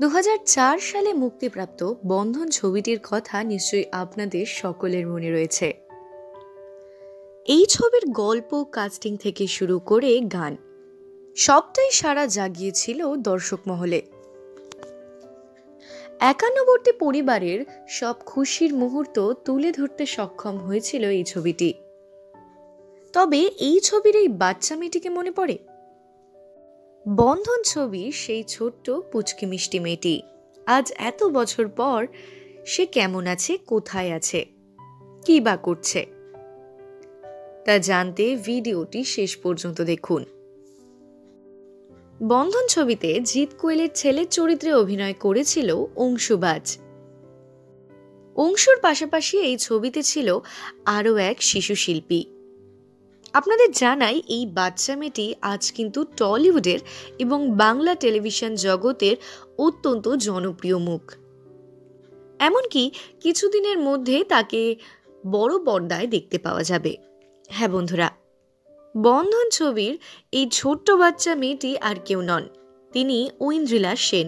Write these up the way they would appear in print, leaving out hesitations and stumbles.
2004 সালে মুক্তিপ্রাপ্ত বন্ধন ছবিটির কথা নিশ্চয়ই আপনাদের সকলের মনে রয়েছে। এই ছবির গল্প, কাস্টিং থেকে শুরু করে গান সবটাই সাড়া জাগিয়েছিল দর্শক মহলে। একান্নবর্তী পরিবারের সব খুশির মুহূর্ত তুলে ধরতে সক্ষম হয়েছিল এই ছবিটি। তবে এই ছবির এই বাচ্চা মেয়েটিকে মনে পড়ে? বন্ধন ছবি সেই ছোট্ট পুচকি মিষ্টি মেয়েটি আজ এত বছর পর সে কেমন আছে, কোথায় আছে, কি বা করছে, তা জানতে ভিডিওটি শেষ পর্যন্ত দেখুন। বন্ধন ছবিতে জিৎ কোয়েলের ছেলের চরিত্রে অভিনয় করেছিল অংশুবাজ। অংশুর পাশাপাশি এই ছবিতে ছিল আরও এক শিশু শিল্পী। আপনাদের জানাই এই বাচ্চা মেয়েটি আজ কিন্তু টলিউডের এবং বাংলা টেলিভিশন জগতের অত্যন্ত জনপ্রিয় মুখ। এমনকি কিছুদিনের মধ্যে তাকে বড় পর্দায় দেখতে পাওয়া যাবে। হ্যাঁ বন্ধুরা, বন্ধন ছবির এই ছোট্ট বাচ্চা মেয়েটি আর কেউ নন, তিনি ঐন্দ্রিলা সেন।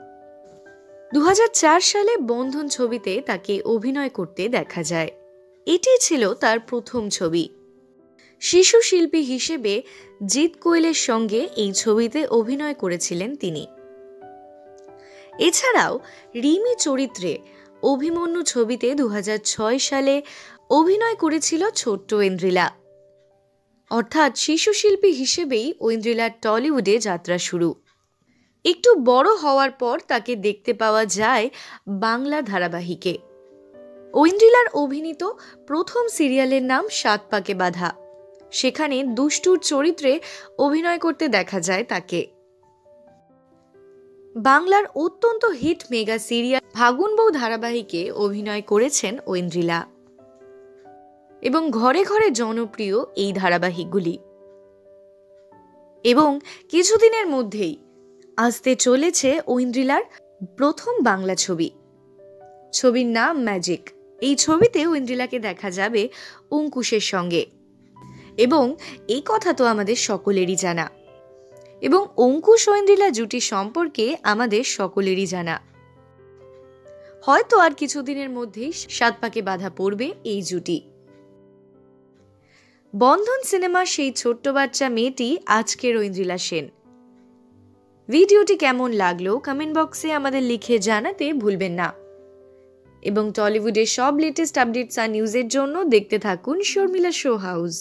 2004 সালে বন্ধন ছবিতে তাকে অভিনয় করতে দেখা যায়। এটি ছিল তার প্রথম ছবি। শিশু শিল্পী হিসেবে জিৎ কোয়েলের সঙ্গে এই ছবিতে অভিনয় করেছিলেন তিনি। এছাড়াও রিমি চরিত্রে অভিমন্যু ছবিতে 2006 সালে অভিনয় করেছিল ছোট্ট ঐন্দ্রিলা। অর্থাৎ শিশু শিল্পী হিসেবেই ঐন্দ্রিলার টলিউডে যাত্রা শুরু। একটু বড় হওয়ার পর তাকে দেখতে পাওয়া যায় বাংলা ধারাবাহিকে। ঐন্দ্রিলার অভিনীত প্রথম সিরিয়ালের নাম 7 পাকে বাঁধা। সেখানে দুষ্টুর চরিত্রে অভিনয় করতে দেখা যায় তাকে। বাংলার অত্যন্ত হিট মেগা সিরিয়াল ফাগুন বউ ধারাবাহিকে অভিনয় করেছেন ঐন্দ্রিলা এবং ঘরে ঘরে জনপ্রিয় এই ধারাবাহিকগুলি। এবং কিছুদিনের মধ্যেই আসতে চলেছে ঐন্দ্রিলার প্রথম বাংলা ছবি। ছবির নাম ম্যাজিক। এই ছবিতে ঐন্দ্রিলাকে দেখা যাবে অঙ্কুশের সঙ্গে। এবং এই কথা তো আমাদের সকলেরই জানা, এবং অঙ্কুশ ঐন্দ্রিলা জুটি সম্পর্কে আমাদের সকলেরই জানা। হয়তো আর কিছুদিনের মধ্যেই 7 পাকে বাঁধা পড়বে এই জুটি। বন্ধন সিনেমার সেই ছোট্ট বাচ্চা মেয়েটি আজকের ঐন্দ্রিলা সেন। ভিডিওটি কেমন লাগলো কমেন্ট বক্সে আমাদের লিখে জানাতে ভুলবেন না। এবং টলিউডের সব লেটেস্ট আপডেটস আর নিউজের জন্য দেখতে থাকুন Sharmila show house.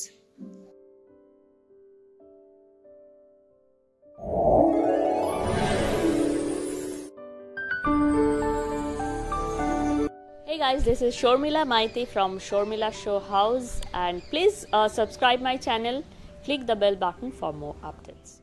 Hey guys, this is Shormila Maiti from Shormila Show House, and please subscribe my channel, click the bell button for more updates.